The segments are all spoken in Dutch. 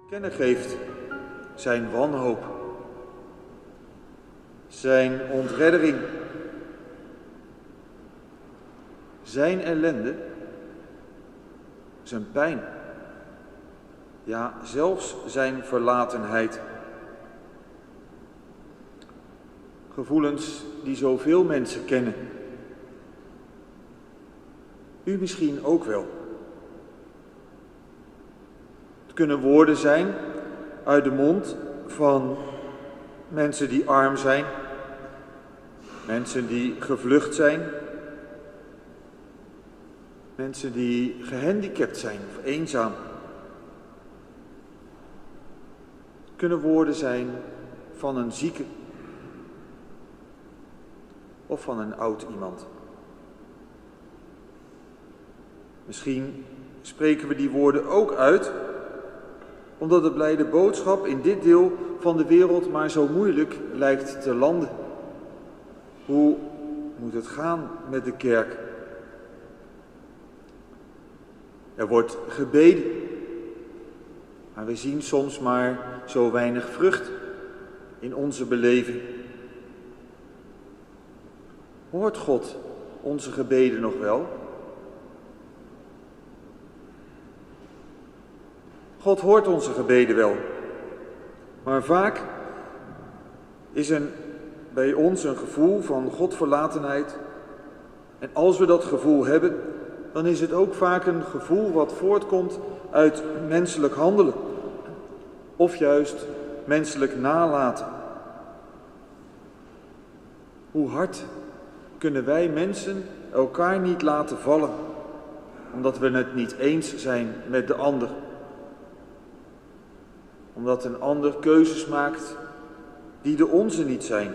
kennen geeft zijn wanhoop, zijn ontreddering, zijn ellende, zijn pijn, ja, zelfs zijn verlatenheid. Gevoelens die zoveel mensen kennen. U misschien ook wel. Het kunnen woorden zijn uit de mond van mensen die arm zijn, mensen die gevlucht zijn, mensen die gehandicapt zijn of eenzaam. Het kunnen woorden zijn van een zieke of van een oud iemand. Misschien spreken we die woorden ook uit, omdat de blijde boodschap in dit deel van de wereld maar zo moeilijk lijkt te landen. Hoe moet het gaan met de kerk? Er wordt gebeden, maar we zien soms maar zo weinig vrucht in onze beleving. Hoort God onze gebeden nog wel? God hoort onze gebeden wel, maar vaak is er bij ons een gevoel van Godverlatenheid. En als we dat gevoel hebben, dan is het ook vaak een gevoel wat voortkomt uit menselijk handelen of juist menselijk nalaten. Hoe hard kunnen wij mensen elkaar niet laten vallen, omdat we het niet eens zijn met de ander? Omdat een ander keuzes maakt die de onze niet zijn.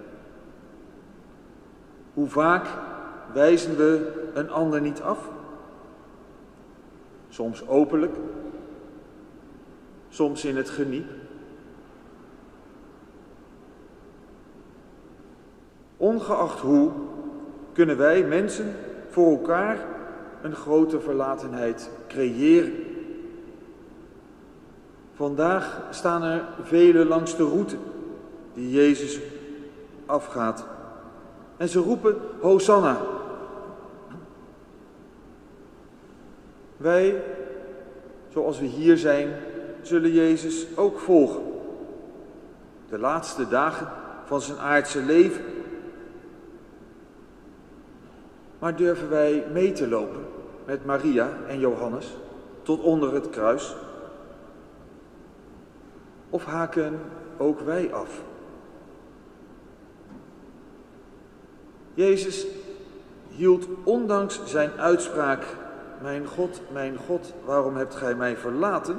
Hoe vaak wijzen we een ander niet af? Soms openlijk, soms in het geniep. Ongeacht hoe, kunnen wij mensen voor elkaar een grote verlatenheid creëren. Vandaag staan er velen langs de route die Jezus afgaat. En ze roepen Hosanna. Wij, zoals we hier zijn, zullen Jezus ook volgen. De laatste dagen van zijn aardse leven. Maar durven wij mee te lopen met Maria en Johannes tot onder het kruis? Of haken ook wij af? Jezus hield ondanks zijn uitspraak, mijn God, waarom hebt gij mij verlaten?,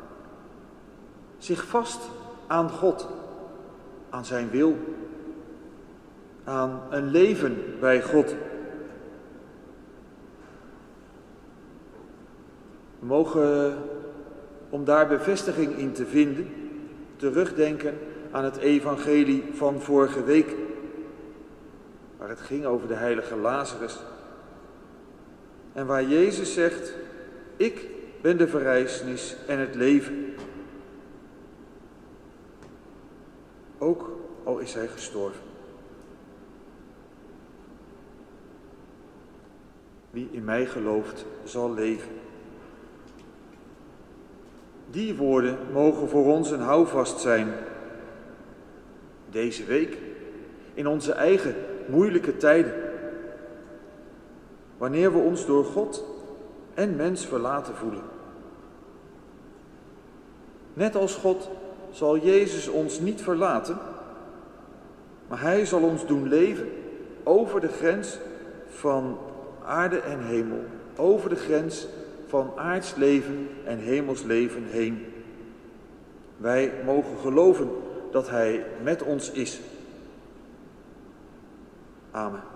zich vast aan God, aan zijn wil, aan een leven bij God. We mogen, om daar bevestiging in te vinden, terugdenken aan het evangelie van vorige week, waar het ging over de heilige Lazarus. En waar Jezus zegt, ik ben de verrijzenis en het leven. Ook al is hij gestorven. Wie in mij gelooft, zal leven. Die woorden mogen voor ons een houvast zijn. Deze week, in onze eigen moeilijke tijden. Wanneer we ons door God en mens verlaten voelen. Net als God zal Jezus ons niet verlaten, maar hij zal ons doen leven over de grens van aarde en hemel, over de grens van aards leven en hemels leven heen. Wij mogen geloven dat hij met ons is. Amen.